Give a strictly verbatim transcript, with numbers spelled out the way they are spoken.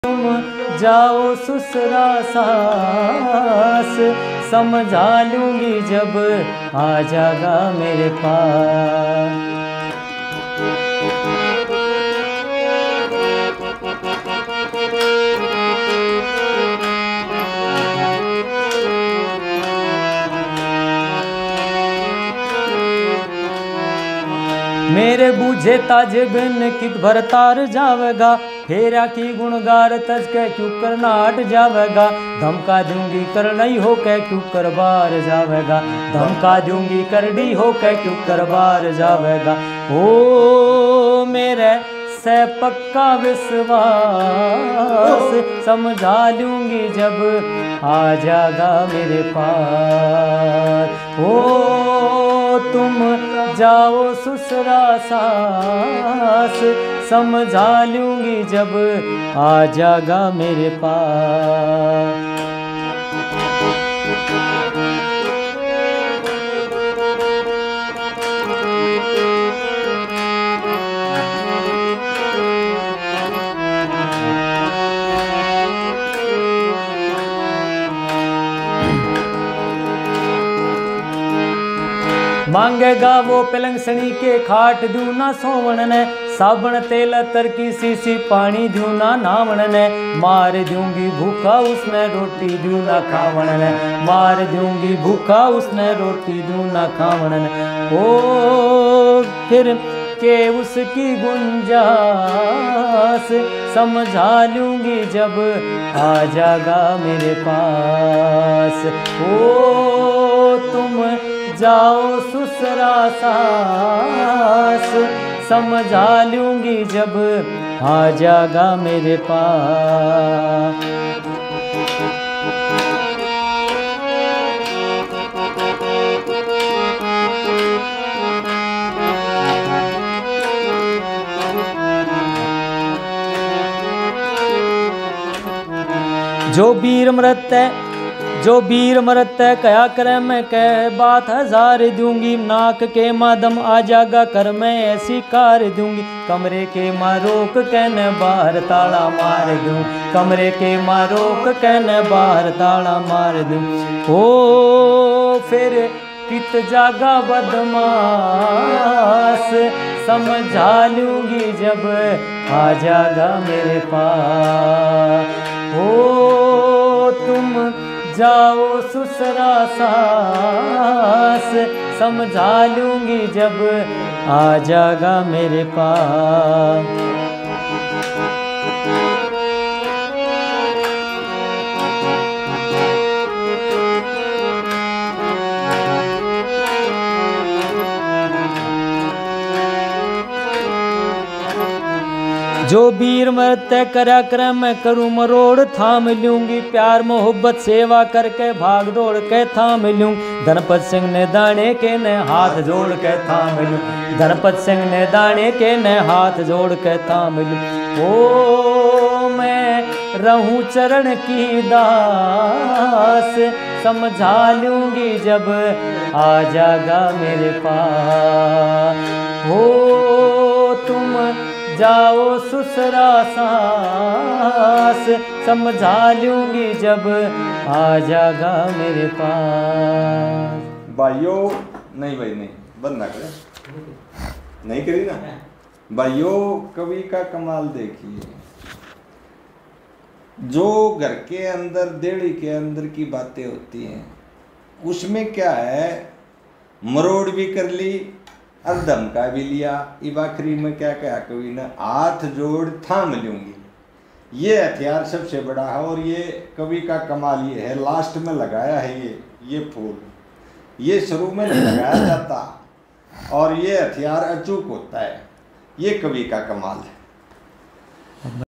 तुम जाओ ससुरा सास, समझा लूंगी जब आ जाएगा मेरे पास। मेरे बूझे ताजे बिन कित भर तार जावेगा, फेरा की गुणगार तज के क्यों कर नाट जावेगा। धमका दूंगी कर नहीं हो के क्यों कर बार जावेगा, धमका दूंगी करडी हो के क्यों कर बार जावेगा। ओ मेरे से पक्का विश्वास, समझा लूंगी जब आ जाएगा मेरे पास। ओ तुम जाओ ससुरा सास, समझा लूंगी जब आ जाएगा मेरे पास। मांगेगा वो पलंग सनी के खाट दूं ना सोवण ने, साबण तेल अतर की सीसी पानी दूं ना नावण ने। मार दूंगी भूखा उसने रोटी दूं ना खावण ने, मार दूंगी भूखा उसने रोटी दूं ना खावण ने। ओ फिर के उसकी गुंजास, समझा लूंगी जब आ जाएगा मेरे पास। ओ तुम जाओ ससुरा सास, समझा लूंगी जब आ जाएगा मेरे पास। जो वीर मरत है जो वीर मरत है कया करे मैं कह बात हजार दूंगी। नाक के मादम आ जागा कर मैं ऐसी कार दूंगी। कमरे के मारोक कहने बाहर ताला मार दूं, कमरे के मारोक कहने बाहर ताला मार दूं। ओ फिर कित जागा बदमाश, समझा लूंगी जब आ जाएगा मेरे पास। ओ तुम जाओ ससुरा सास, समझा लूंगी जब आ जाएगा मेरे पास। जो वीर मरत करा कर मैं करूँ मरोड़ थाम लूंगी। प्यार मोहब्बत सेवा करके भाग दौड़ के थाम लूँ। धनपत सिंह ने दाने के ने हाथ जोड़ के थाम लूँ, धनपत सिंह ने दाने के ने हाथ जोड़ के थाम लूँ। ओ मैं रहूं चरण की दास, समझा लूंगी जब आ जाएगा मेरे पास। हो तुम जाओ ससुरा सास, समझा लूंगी जब आ जाएगा मेरे पास। भाइयों नहीं भाई नहीं बंद ना करे, नहीं करी ना भाइयों। कवि का कमाल देखिए, जो घर के अंदर देड़ी के अंदर की बातें होती हैं उसमें क्या है, मरोड़ भी कर ली और धमका भी लिया। इब आखिरी में क्या कहा कवि ने, हाथ जोड़ थाम लूंगी। ये हथियार सबसे बड़ा है और ये कवि का कमाल ये है, लास्ट में लगाया है ये ये फूल, ये शुरू में नहीं लगाया जाता और ये हथियार अचूक होता है। ये कवि का कमाल है।